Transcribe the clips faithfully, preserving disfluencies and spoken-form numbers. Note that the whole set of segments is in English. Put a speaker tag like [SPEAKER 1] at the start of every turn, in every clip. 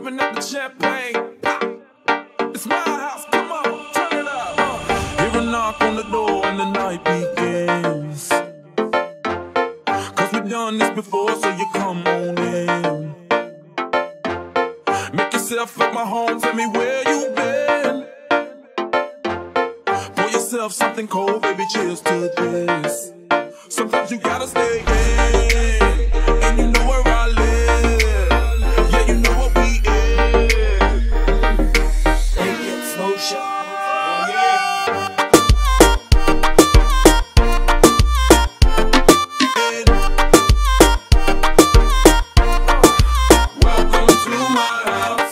[SPEAKER 1] open up the champagne. It's my house, come on, turn it up. Uh. Hear a knock on the door and the night begins. Cause we've done this before, so you come on in. Make yourself at my home, tell me where you been. Pour yourself something cold, baby, cheers to this. Sometimes you gotta stay in, and you know where I live. Yeah, you know what we is. Take it slow, shot. Oh, yeah. Welcome to my house.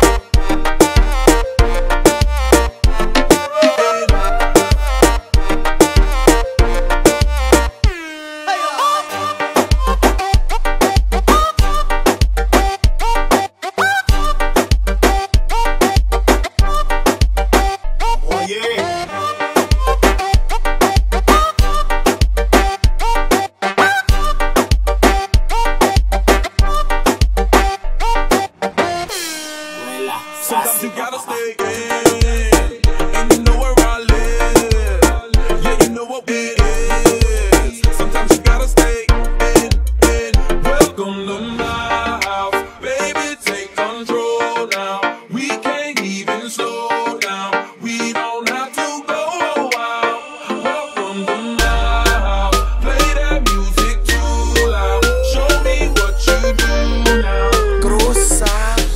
[SPEAKER 1] Sometimes you gotta stay in, and you know where I live. Yeah, you know what it is. Sometimes you gotta stay in, in. Welcome to my house, baby, take control now. We can't even slow down, we don't have to go out. Welcome to my house, play that music too loud. Show me what you do now. Grossa.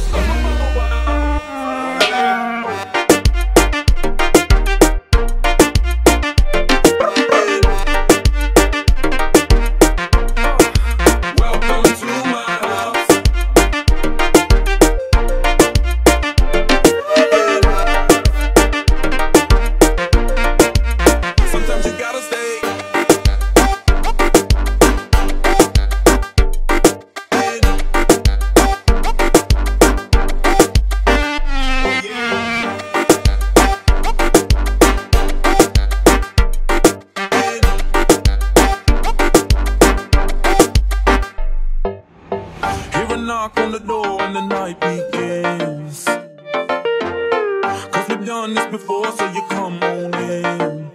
[SPEAKER 1] Knock on the door and the night begins. Cause we've done this before, so you come on in.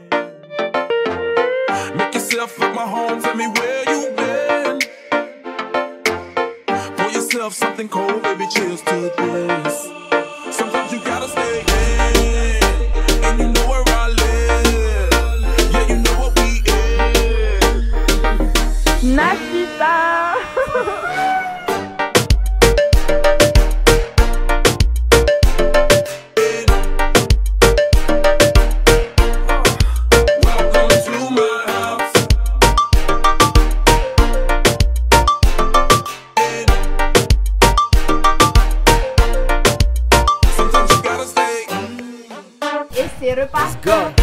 [SPEAKER 1] Make yourself at my home, tell me where you been. Pour yourself something cold, baby, cheers to this. Sometimes you gotta stay in, and you know where I live. Yeah, you know what we is.
[SPEAKER 2] Nashita.
[SPEAKER 3] Et c'est reparti.